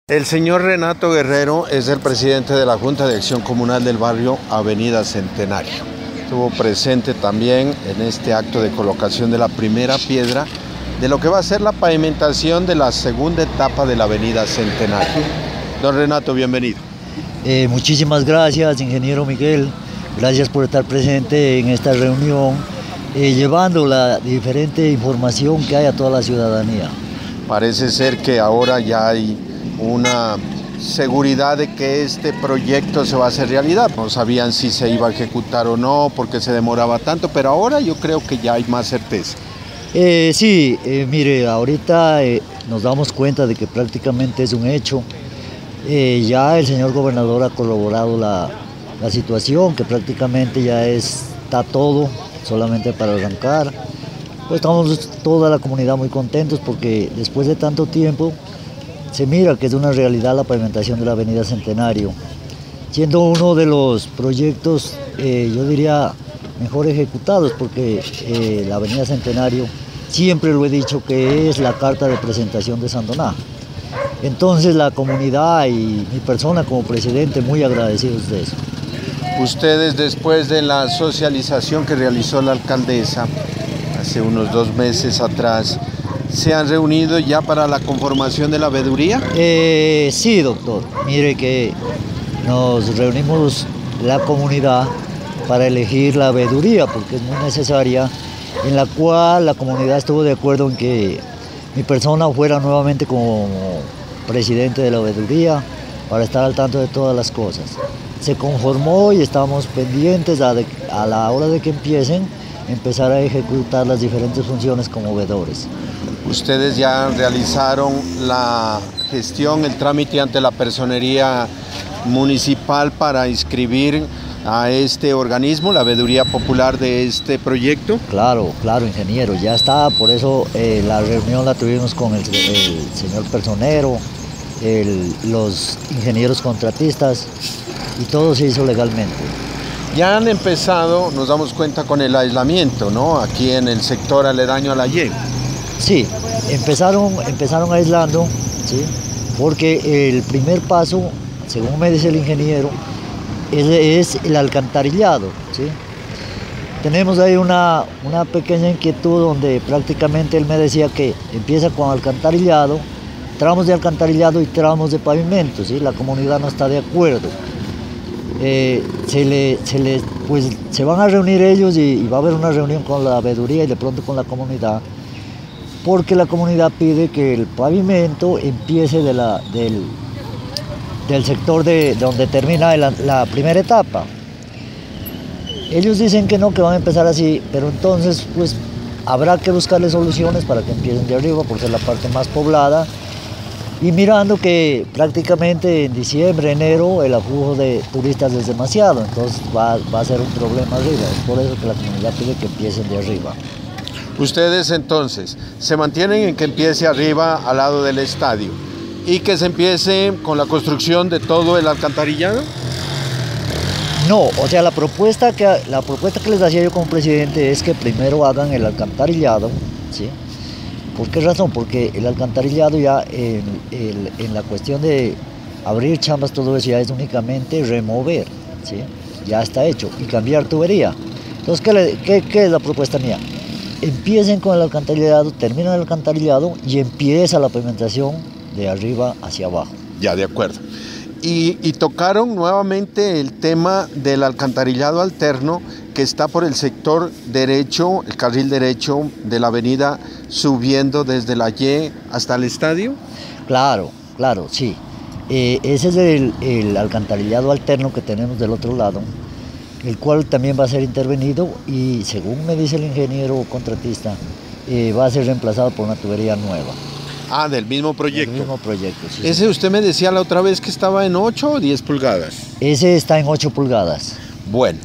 El señor Renato Guerrero es el presidente de la Junta de Acción Comunal del barrio Avenida Centenario. Estuvo presente también en este acto de colocación de la primera piedra de lo que va a ser la pavimentación de la segunda etapa de la Avenida Centenario. Don Renato, bienvenido. Muchísimas gracias, ingeniero Miguel. Gracias por estar presente en esta reunión, llevando la diferente información que hay a toda la ciudadanía. Parece ser que ahora ya hay una seguridad de que este proyecto se va a hacer realidad. No sabían si se iba a ejecutar o no, porque se demoraba tanto, pero ahora yo creo que ya hay más certeza. Mire, ahorita nos damos cuenta de que prácticamente es un hecho. Ya el señor gobernador ha corroborado la situación, que prácticamente ya está todo, solamente para arrancar. Pues estamos toda la comunidad muy contentos porque después de tanto tiempo se mira que es una realidad la pavimentación de la Avenida Centenario, siendo uno de los proyectos, yo diría, mejor ejecutados, porque la Avenida Centenario, siempre lo he dicho, que es la carta de presentación de Sandoná. Entonces la comunidad y mi persona como presidente muy agradecidos de eso. Ustedes, después de la socialización que realizó la alcaldesa hace unos 2 meses atrás, ¿se han reunido ya para la conformación de la veeduría? Sí, doctor. Mire que nos reunimos la comunidad para elegir la veeduría, porque es muy necesaria, en la cual la comunidad estuvo de acuerdo en que mi persona fuera nuevamente como presidente de la veeduría para estar al tanto de todas las cosas. Se conformó y estamos pendientes a la hora de que empiecen, empezar a ejecutar las diferentes funciones como veedores. Ustedes ya realizaron la gestión, el trámite ante la personería municipal para inscribir a este organismo, la veeduría popular de este proyecto. Claro, ingeniero, ya está, por eso la reunión la tuvimos con el señor personero, los ingenieros contratistas, y todo se hizo legalmente. Ya han empezado, nos damos cuenta, con el aislamiento, ¿no? Aquí en el sector aledaño a la Y. Sí, empezaron aislando, ¿sí? Porque el primer paso, según me dice el ingeniero, es el alcantarillado, ¿sí? Tenemos ahí una pequeña inquietud donde prácticamente él me decía que empieza con alcantarillado, tramos de alcantarillado y tramos de pavimento, ¿sí? La comunidad no está de acuerdo. Pues se van a reunir ellos y va a haber una reunión con la veeduría y de pronto con la comunidad, porque la comunidad pide que el pavimento empiece del sector de donde termina la primera etapa. Ellos dicen que no, que van a empezar así, pero entonces pues habrá que buscarle soluciones para que empiecen de arriba, porque es la parte más poblada, y mirando que prácticamente en diciembre, enero, el aflujo de turistas es demasiado, entonces va a ser un problema arriba. Es por eso que la comunidad pide que empiecen de arriba. Ustedes entonces se mantienen en que empiece arriba al lado del estadio y que se empiece con la construcción de todo el alcantarillado. No, o sea, la propuesta que les hacía yo como presidente es que primero hagan el alcantarillado, ¿sí? ¿Por qué razón? Porque el alcantarillado ya en la cuestión de abrir chambas, todo eso ya es únicamente remover, ¿sí? Ya está hecho, y cambiar tubería. Entonces, ¿qué es la propuesta mía? Empiecen con el alcantarillado, terminan el alcantarillado y empieza la pavimentación de arriba hacia abajo. Ya, de acuerdo. Y tocaron nuevamente el tema del alcantarillado alterno que está por el sector derecho, el carril derecho de la avenida, subiendo desde la Y hasta el estadio. Claro, sí. Ese es el alcantarillado alterno que tenemos del otro lado, el cual también va a ser intervenido y, según me dice el ingeniero contratista, va a ser reemplazado por una tubería nueva. Ah, del mismo proyecto. Del mismo proyecto, sí. Ese Sí. Usted me decía la otra vez que estaba en 8 o 10 pulgadas. Ese está en 8 pulgadas. Bueno,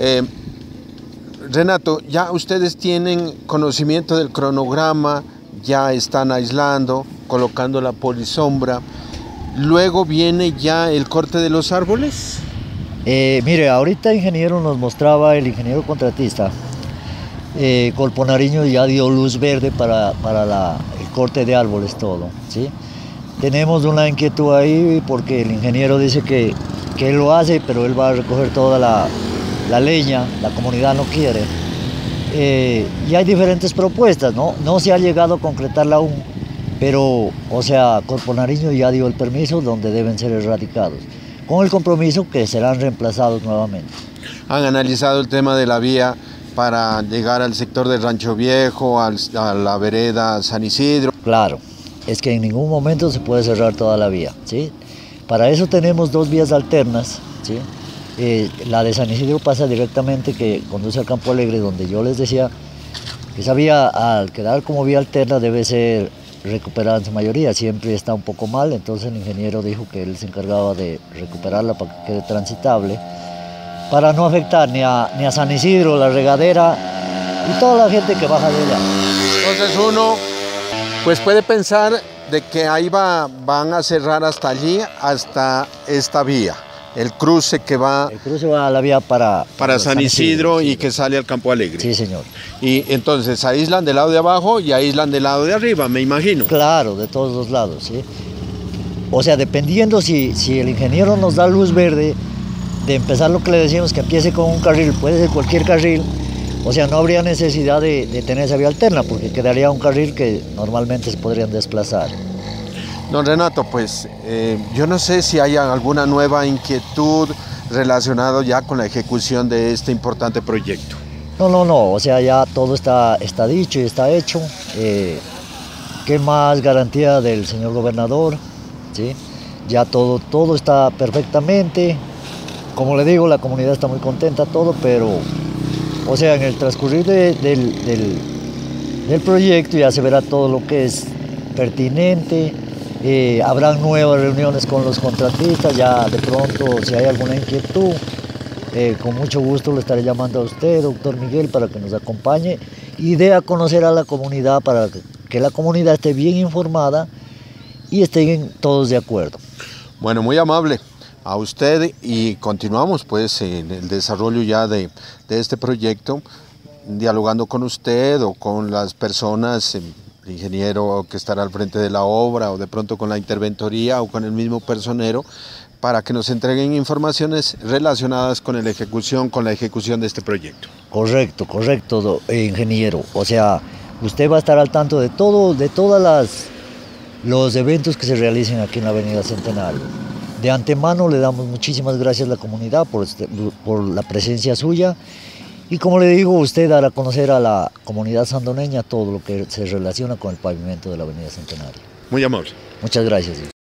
Renato, ya ustedes tienen conocimiento del cronograma, ya están aislando, colocando la polisombra. Luego viene ya el corte de los árboles. Mire, ahorita el ingeniero nos mostraba, el ingeniero contratista, Colpo Nariño ya dio luz verde para el corte de árboles, todo, ¿sí? tenemos una inquietud ahí porque el ingeniero dice que él lo hace, pero él va a recoger toda la leña, la comunidad no quiere. Y hay diferentes propuestas, ¿no? No se ha llegado a concretarla aún, pero, o sea, Corpo Nariño ya dio el permiso donde deben ser erradicados, con el compromiso que serán reemplazados nuevamente. ¿Han analizado el tema de la vía para llegar al sector del Rancho Viejo, a la vereda San Isidro? Claro, es que en ningún momento se puede cerrar toda la vía, ¿sí? Para eso tenemos dos vías alternas, ¿sí? La de San Isidro pasa directamente, que conduce al Campo Alegre, donde yo les decía que esa vía, al quedar como vía alterna, debe ser recuperada en su mayoría. Siempre está un poco mal, entonces el ingeniero dijo que él se encargaba de recuperarla para que quede transitable, para no afectar ni a San Isidro, la regadera y toda la gente que baja de allá. Entonces uno pues puede pensar de que ahí van a cerrar hasta allí, hasta esta vía. El cruce que va... El cruce va a la vía para San Isidro y que sale al Campo Alegre. Sí, señor. Y entonces aíslan del lado de abajo y aíslan del lado de arriba, me imagino. Claro, de todos los lados, ¿sí? O sea, dependiendo si el ingeniero nos da luz verde de empezar lo que le decimos, que empiece con un carril, puede ser cualquier carril, o sea, no habría necesidad de tener esa vía alterna, porque quedaría un carril que normalmente se podrían desplazar. Don Renato, pues yo no sé si hay alguna nueva inquietud relacionada ya con la ejecución de este importante proyecto. No, o sea, ya todo está dicho y está hecho. ¿Qué más garantía del señor gobernador? ¿Sí? Ya todo está perfectamente. Como le digo, la comunidad está muy contenta, todo, pero, o sea, en el transcurrir del proyecto ya se verá todo lo que es pertinente. Habrán nuevas reuniones con los contratistas, ya de pronto si hay alguna inquietud, con mucho gusto le estaré llamando a usted, doctor Miguel, para que nos acompañe y dé a conocer a la comunidad, para que la comunidad esté bien informada y estén todos de acuerdo. Bueno, muy amable a usted, y continuamos pues en el desarrollo ya de este proyecto, dialogando con usted o con las personas, el ingeniero que estará al frente de la obra, o de pronto con la interventoría o con el mismo personero, para que nos entreguen informaciones relacionadas con la ejecución de este proyecto. Correcto, ingeniero. O sea, usted va a estar al tanto de todos los eventos que se realicen aquí en la Avenida Centenario. De antemano le damos muchísimas gracias a la comunidad por la presencia suya. Y como le digo, usted dará a conocer a la comunidad sandoneña todo lo que se relaciona con el pavimento de la Avenida Centenario. Muy amable. Muchas gracias.